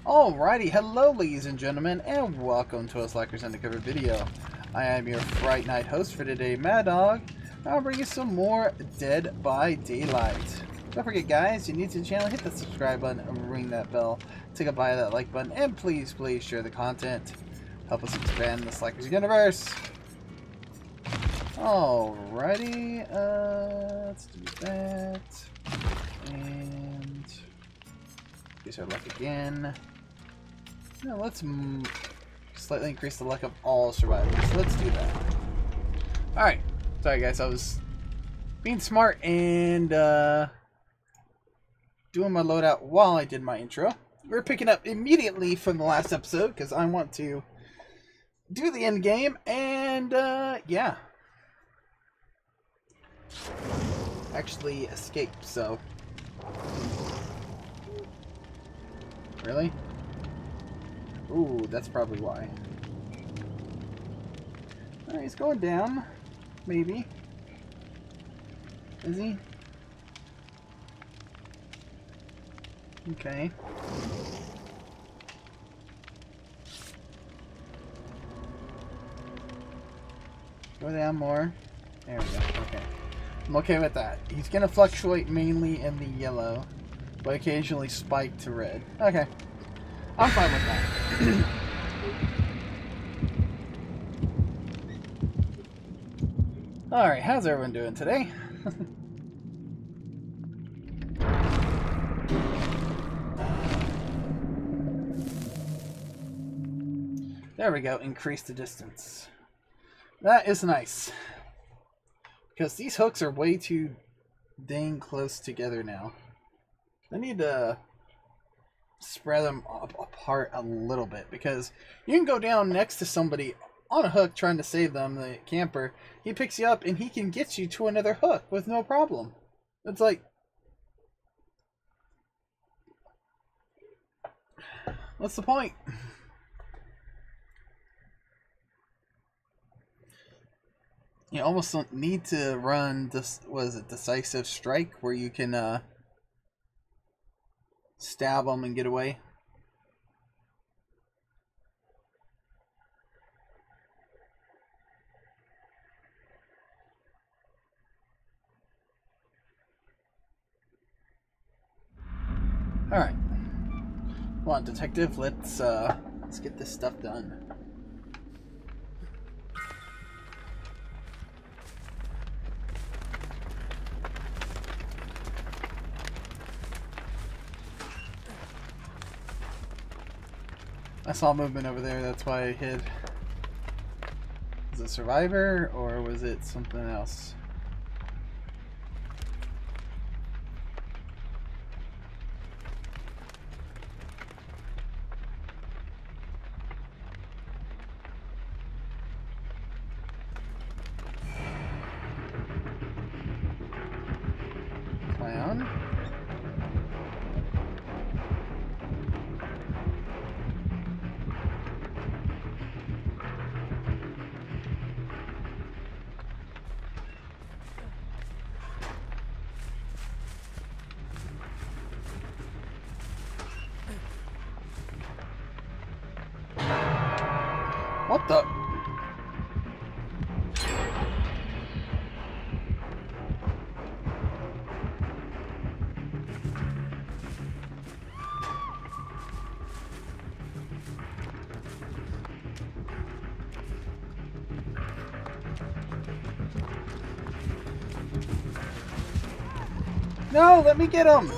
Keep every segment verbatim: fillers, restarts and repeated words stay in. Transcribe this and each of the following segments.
Alrighty, hello ladies and gentlemen, and welcome to a Slackers Undercover video. I am your Fright Night host for today, Mad Dog. I'll bring you some more Dead by Daylight. Don't forget guys, you're new to the channel, hit the subscribe button and ring that bell. Take a bite of that like button, and please, please share the content. Help us expand the Slackers universe. Alrighty, uh, let's do that. And increase our luck again. Now let's mm, slightly increase the luck of all survivors. So let's do that. Alright. Sorry guys, I was being smart and uh, doing my loadout while I did my intro. We're picking up immediately from the last episode because I want to do the end game and uh, yeah. Actually escape, so. Really? Ooh, that's probably why. Alright, he's going down. Maybe. Is he? Okay. Go down more. There we go. Okay. I'm okay with that. He's gonna fluctuate mainly in the yellow, but occasionally spike to red. Okay. I'm fine with that. Alright, how's everyone doing today? There we go, increase the distance. That is nice. Because these hooks are way too dang close together now. I need to spread them up apart a little bit, because you can go down next to somebody on a hook trying to save them, the camper. He picks you up and he can get you to another hook with no problem. It's like, what's the point? You almost don't need to run this, what is it, decisive strike, where you can uh stab them and get away. All right. Come on, detective. Let's uh, let's get this stuff done. I saw movement over there, that's why I hid. Was it Survivor or was it something else? Clown. What the? No, let me get him!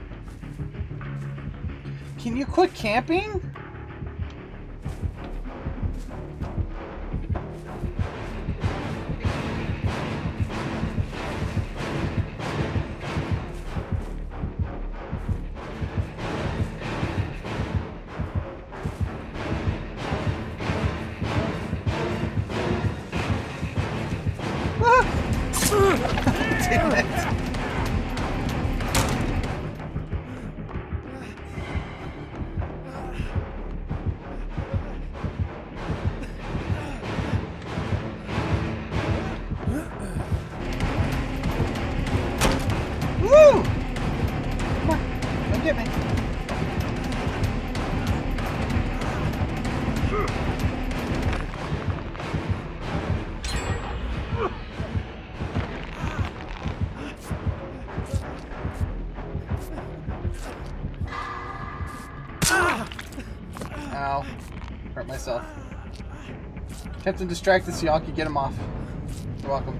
Can you quit camping? Ow. Hurt myself. Kept him distracted so y'all could get him off. You're welcome.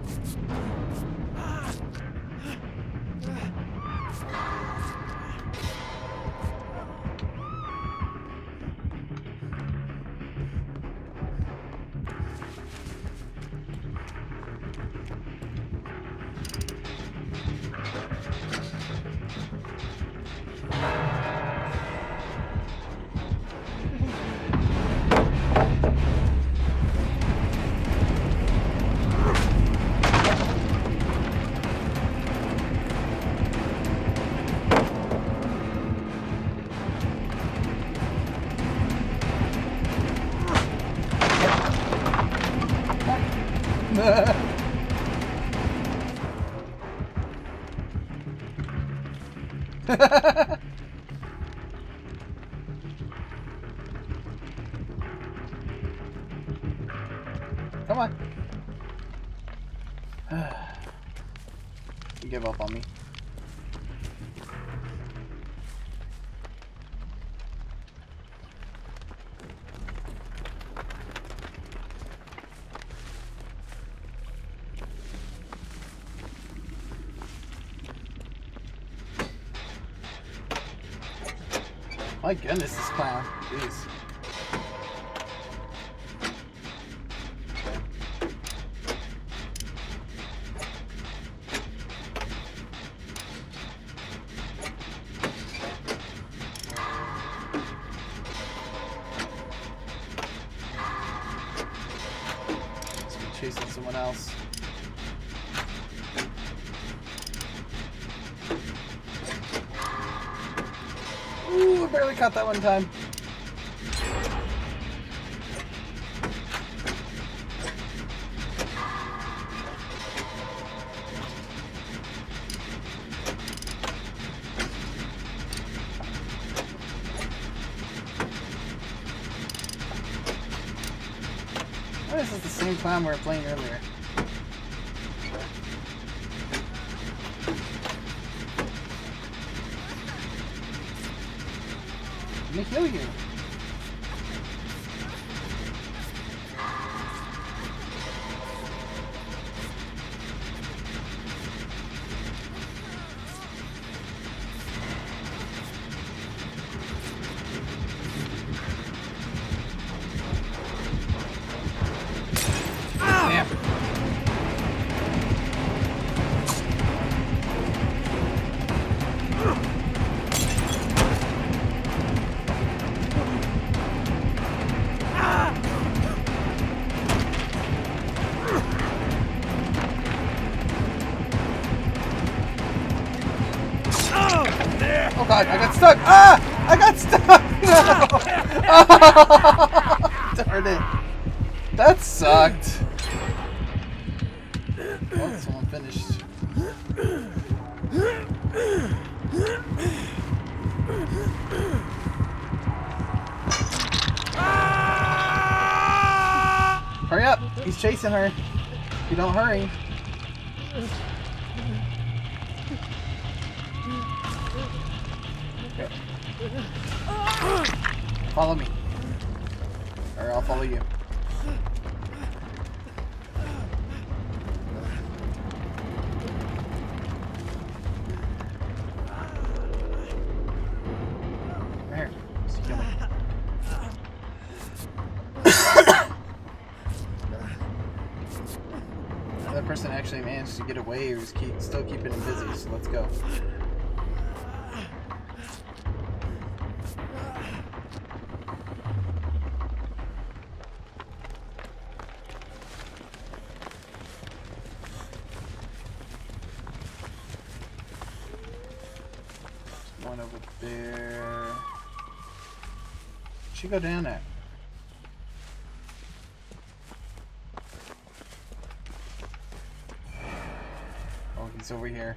Come on. You give up on me. My goodness, this clown. Jeez. Chasing someone else. Ooh, I barely caught that one time. Oh, this is the same clown we were playing earlier. Let me heal you. Damn. Oh god, I got stuck! Ah! I got stuck! No! Oh, darn it. That sucked. Oh, someone finished. Hurry up! He's chasing her. If you don't hurry. Okay. Follow me. Or I'll follow you. There. Just kill me. That person actually managed to get away, or is keep, still keeping him busy, so let's go. One over there. Where'd she go down at? Oh, he's over here.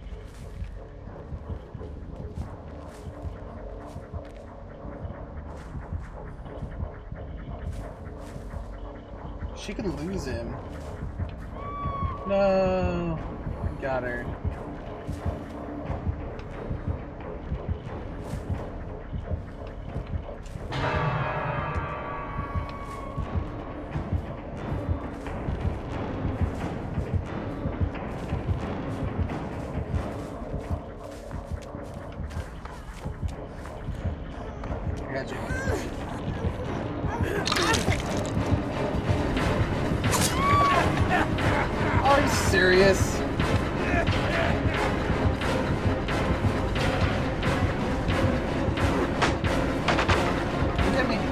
She could lose him. No. Got her. got you. Are you serious? Get me.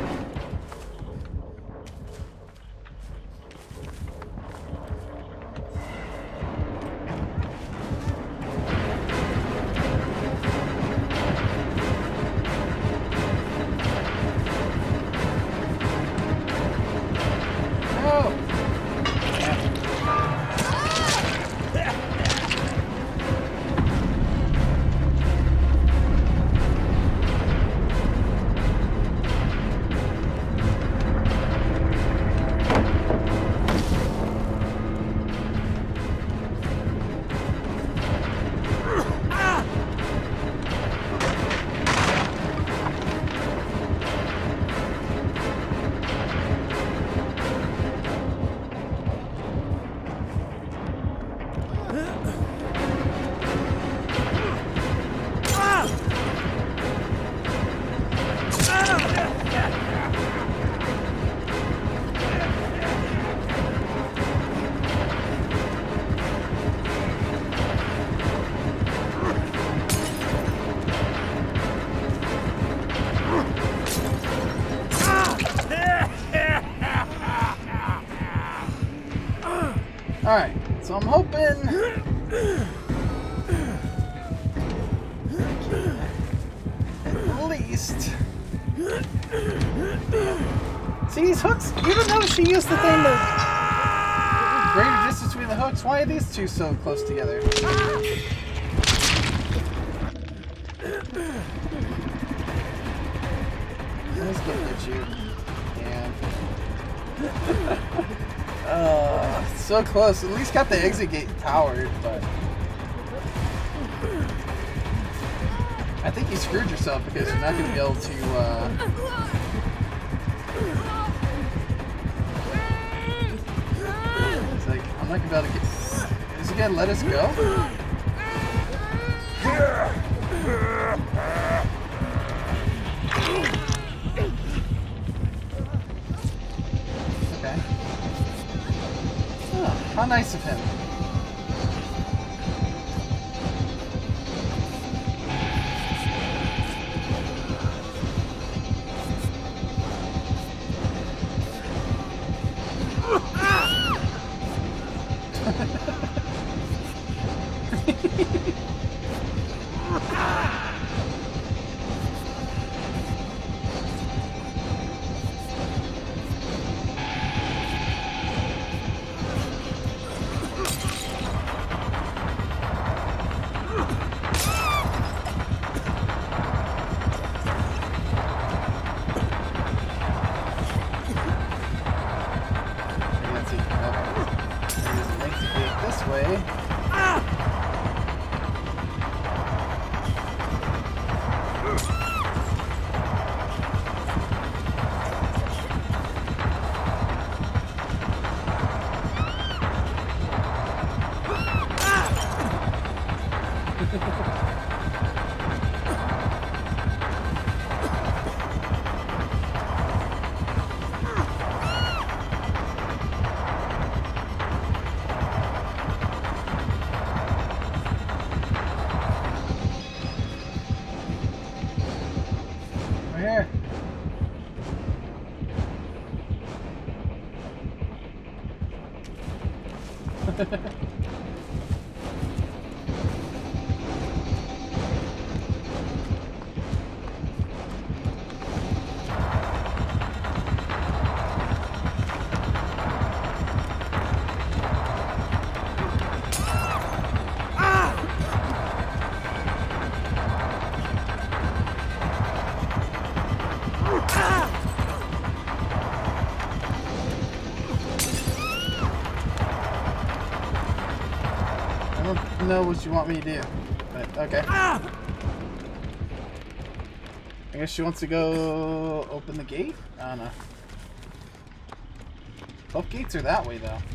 Alright, so I'm hoping... at least... See these hooks? Even though she used the thing to... greater distance between the hooks, why are these two so close together? Let's look at you. Yeah. Uh, so close. At least got the exit gate powered, but I think you screwed yourself because you're not going to be able to. Uh... It's like I'm not going to be able to get. Is he going to let us go? Okay. Oh, how nice of him. Know what you want me to do, but okay. I guess she wants to go open the gate? I don't know. Both gates are that way though.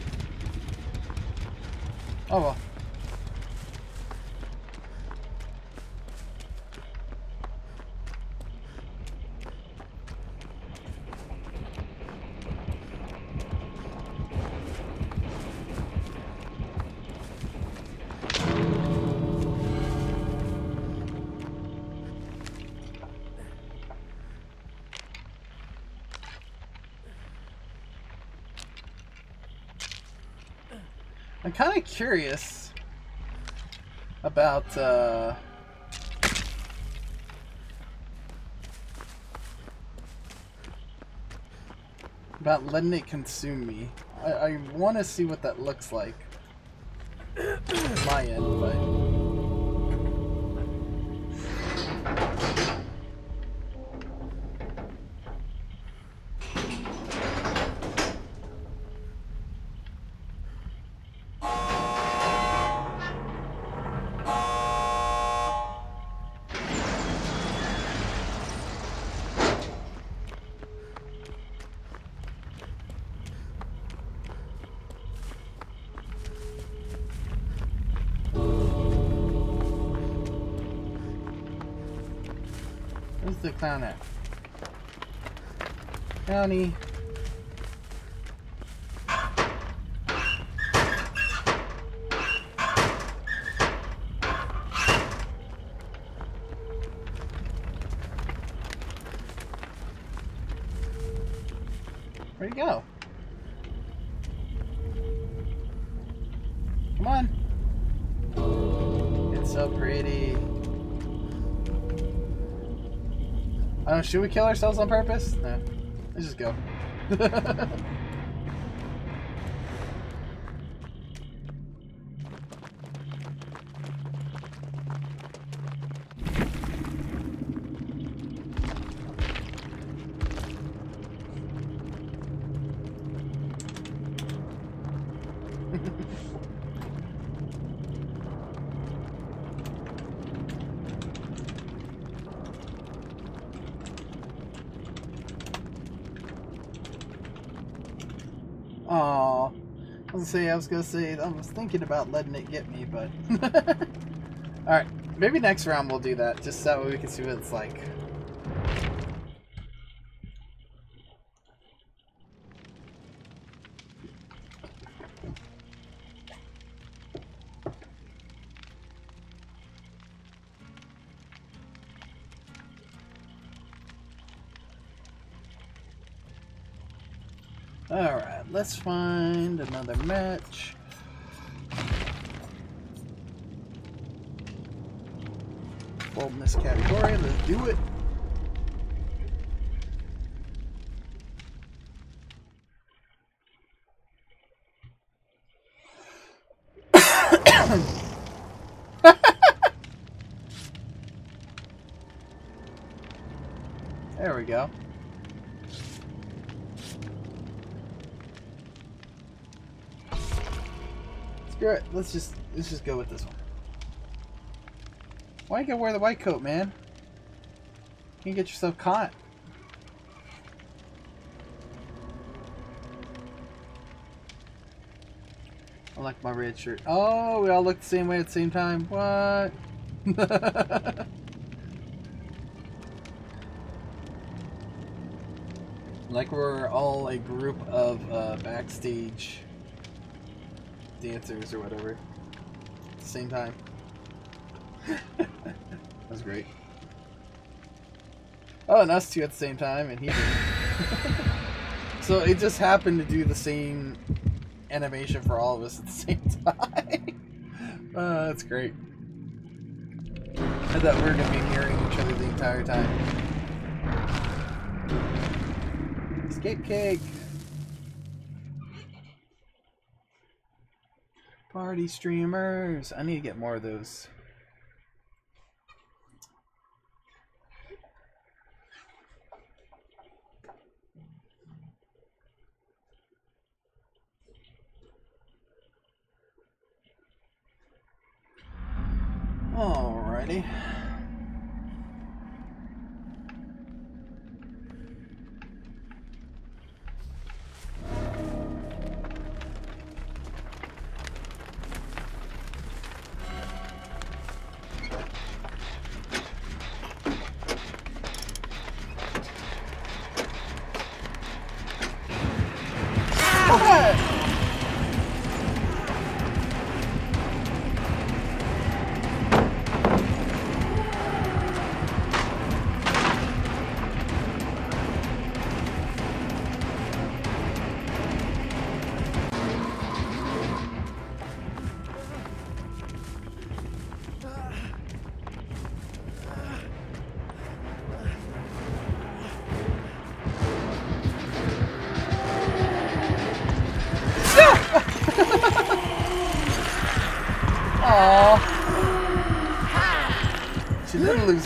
Oh well. I'm kind of curious about uh, about letting it consume me. I, I want to see what that looks like on my end, but where's the clown at? Clowny. Where'd he go? Come on. It's so pretty. I don't know, should we kill ourselves on purpose? No. Let's just go. Aw, I was gonna say, I was gonna say, I was thinking about letting it get me, but alright, maybe next round we'll do that, just that way we can see what it's like. Alright, let's find another match. Fold in this category, let's do it. There we go. Screw it. Let's just let's just go with this one. Why you gotta wear the white coat, man? You can get yourself caught. I like my red shirt. Oh, we all look the same way at the same time. What? Like we're all a group of uh, backstage dancers or whatever at the same time. That's great. Oh, and us two at the same time, and he did. So it just happened to do the same animation for all of us at the same time. Oh, that's great. I thought we were going to be hearing each other the entire time. Escape cake! Party streamers! I need to get more of those. Alrighty.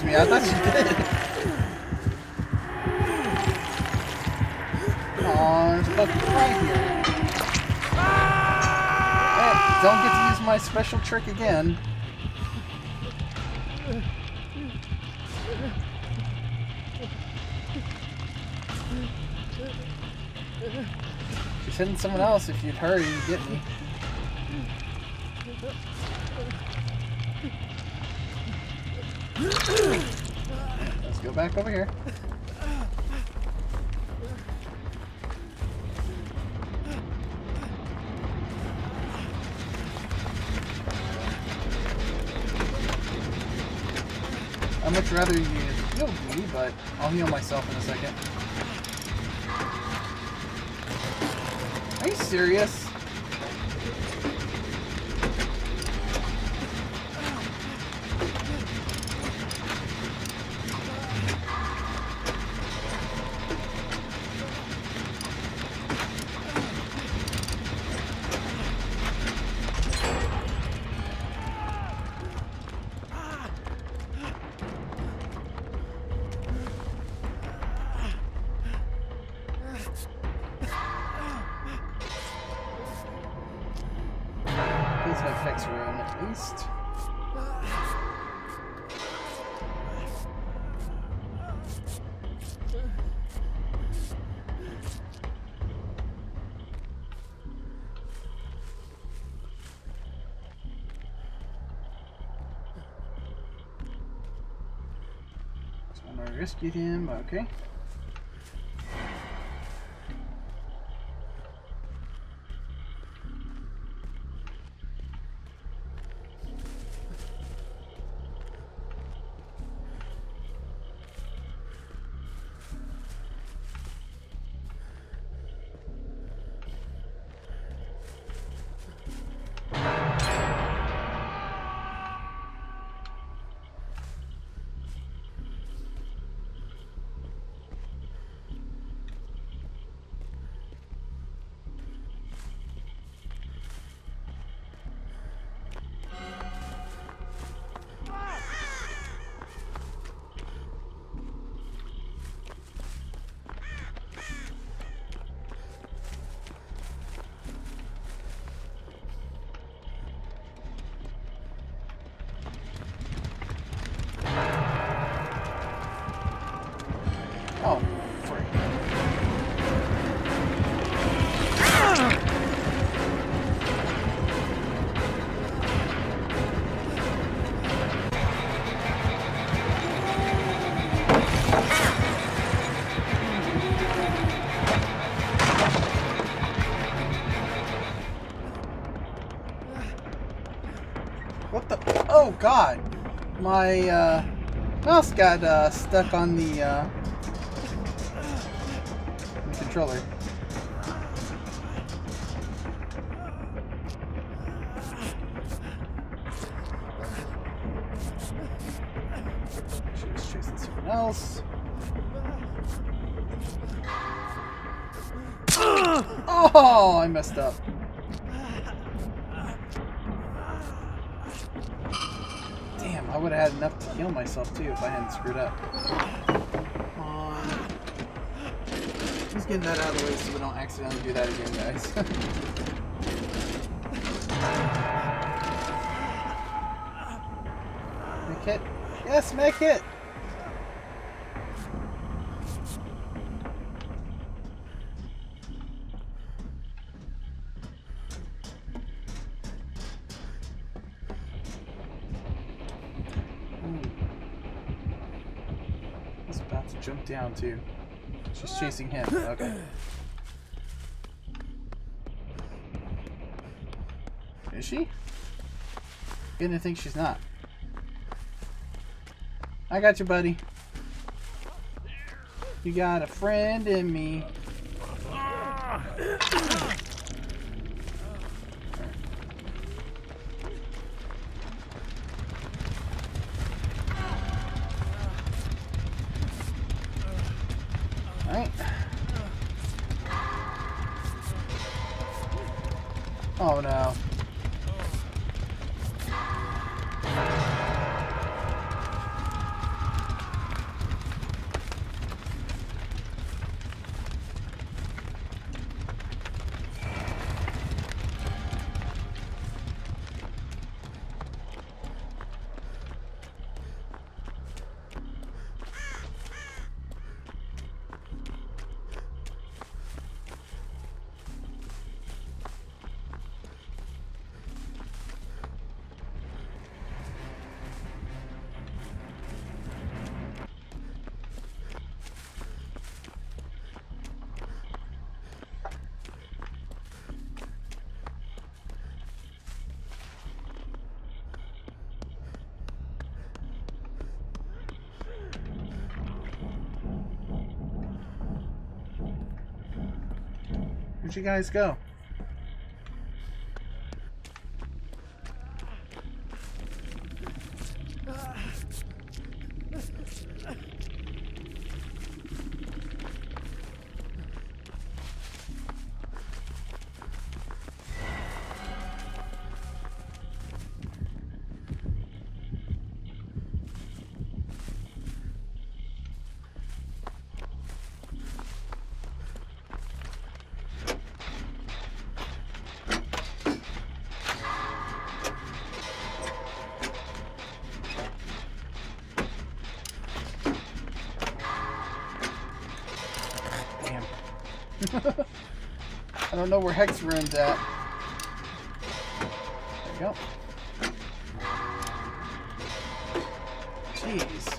me. I thought she did. Aw, there's fucking right here. Hey, don't get to use my special trick again. She's hitting someone else. If you'd hurry, you'd get me. Let's go back over here. I'd much rather you heal me, but I'll heal myself in a second. Are you serious? Fix room at least. So I'm gonna rescue him, okay. Oh, freak. What the? Oh God! My uh, mouse got uh, stuck on the. Uh, Controller. She was chasing someone else. Oh, I messed up. Damn, I would have had enough to heal myself too if I hadn't screwed up. Just getting that out of the way so we don't accidentally do that again, guys. Make it. Yes, make it! He's about to jump down too. She's chasing him. Okay. Is she? Getting to think she's not. I got you, buddy. You got a friend in me. Alright. Oh no. Where'd you guys go? I don't know where Hex Rune's at. There we go. Jeez.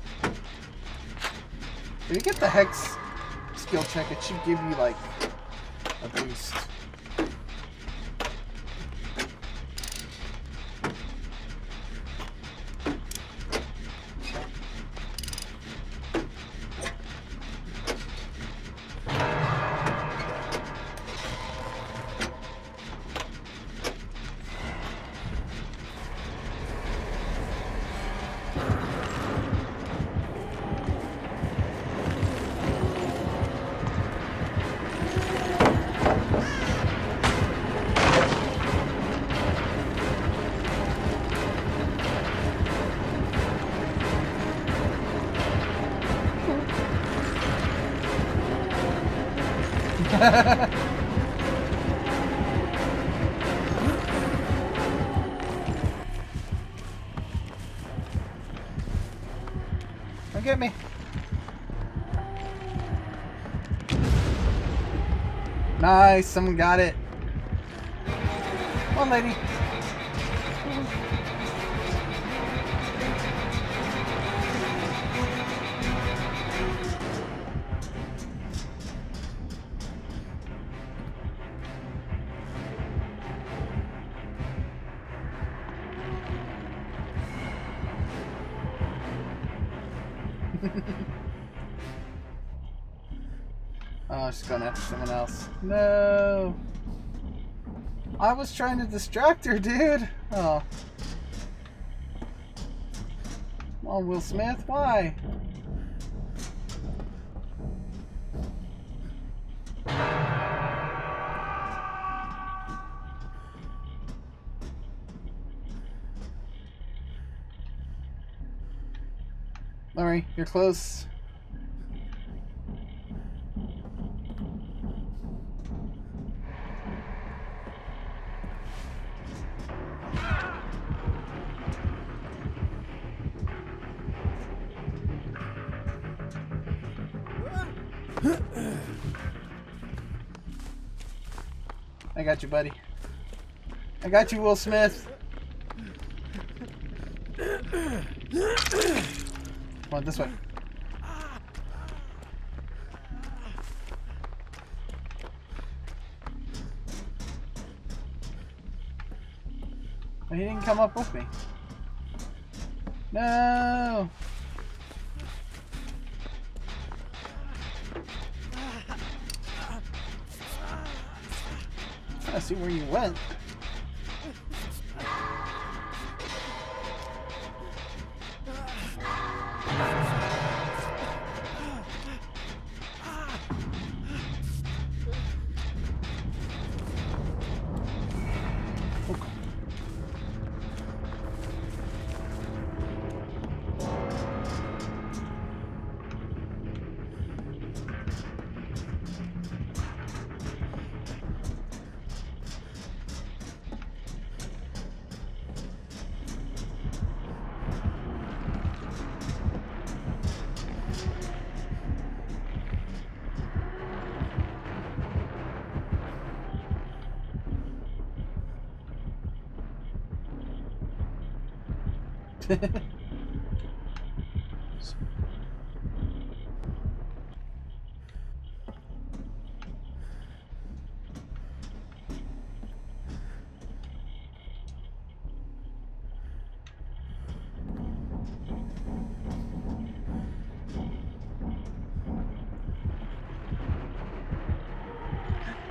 If you get the Hex skill check, it should give you, like, a boost. Don't get me. Nice, someone got it. Come on, lady. Oh, she's going after someone else. No! I was trying to distract her, dude! Oh. Come on, Will Smith, why? Laurie, you're close. I got you, buddy. I got you, Will Smith. Come on, this way. He didn't come up with me. No! I see where you went.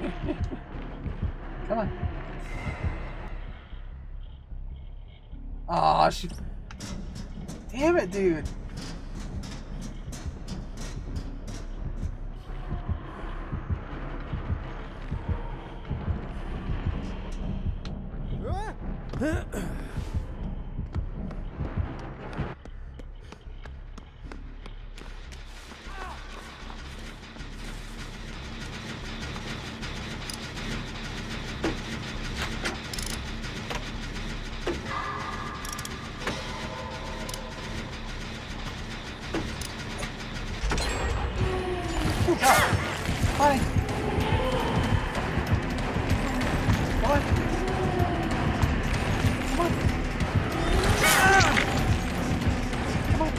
Come on. Aw, she... Damn it, dude. Hi. What? Come on. Come on.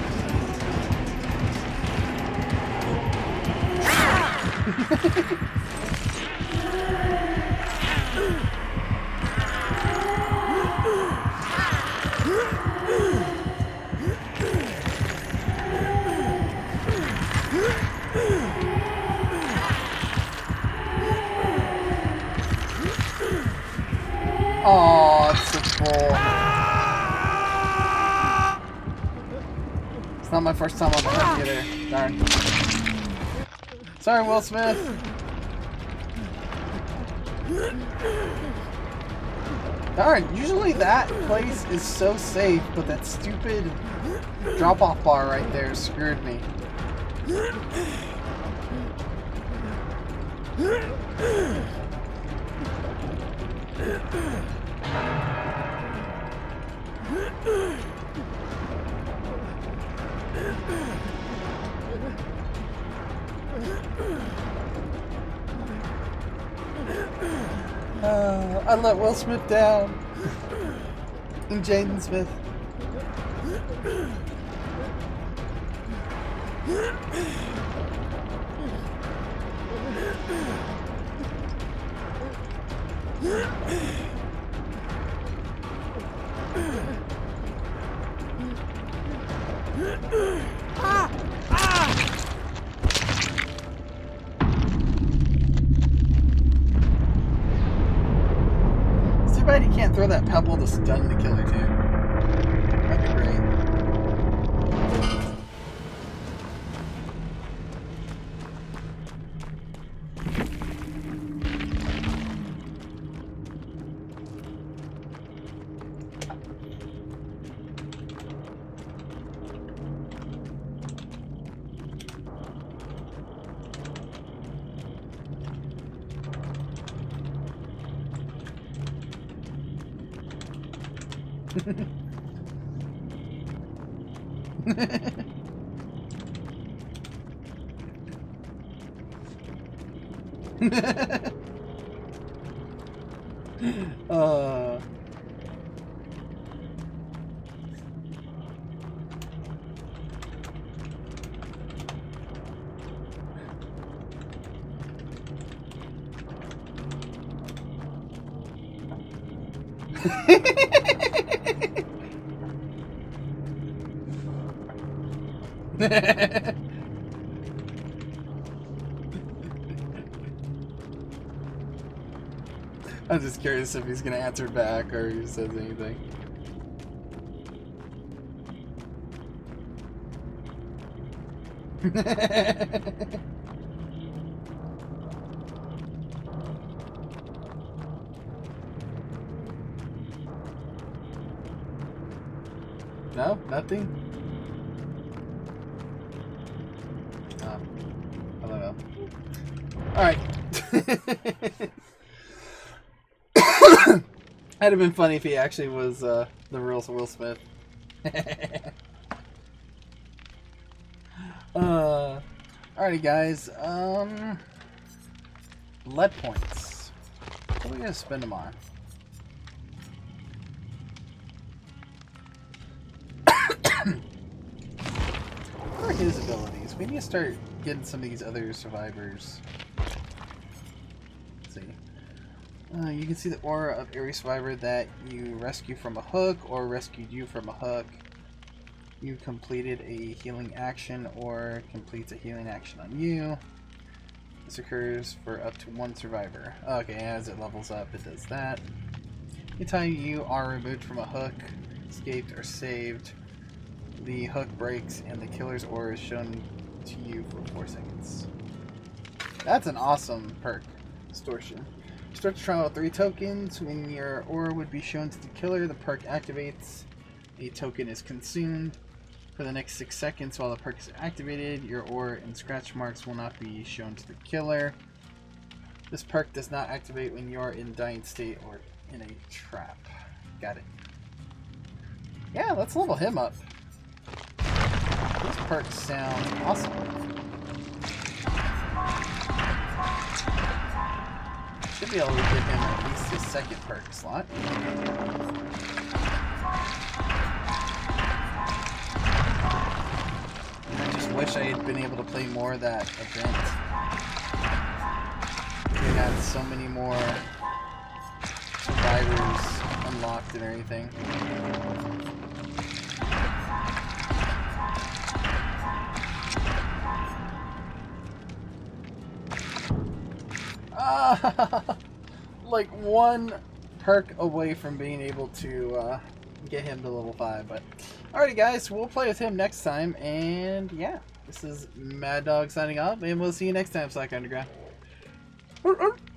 Oh, it's so cool. It's not my first time on the hunt either. Darn. Sorry, Will Smith. Darn, usually that place is so safe, but that stupid drop-off bar right there screwed me. Uh, I let Will Smith down. And Jaden Smith. Ah! Ah! It's too bad you can't throw that pebble to stun the killer too. That'd be great. uh. I'm just curious if he's gonna answer back or he says anything. No? Nothing? Oh, I don't know. Alright. That'd have been funny if he actually was uh, the real Will Smith. uh, alrighty, guys. Um, lead points. What are we gonna spend them on? What are his abilities? We need to start getting some of these other survivors. Let's see. Uh, you can see the aura of every survivor that you rescue from a hook or rescued you from a hook. You completed a healing action or completes a healing action on you. This occurs for up to one survivor. Okay, as it levels up, it does that. Anytime you are removed from a hook, escaped, or saved, the hook breaks and the killer's ore is shown to you for four seconds. That's an awesome perk. Distortion. Start the trial with three tokens. When your ore would be shown to the killer, the perk activates. A token is consumed. For the next six seconds while the perk is activated, your ore and scratch marks will not be shown to the killer. This perk does not activate when you are in dying state or in a trap. Got it. Yeah, let's level him up. These perks sound awesome. Should be able to give him at least his second perk slot. I just wish I had been able to play more of that event. We had so many more survivors unlocked and everything. Ah, like one perk away from being able to uh, get him to level five. But alrighty, guys, we'll play with him next time. And yeah, this is Mad Dog signing off, and we'll see you next time, Slack Underground.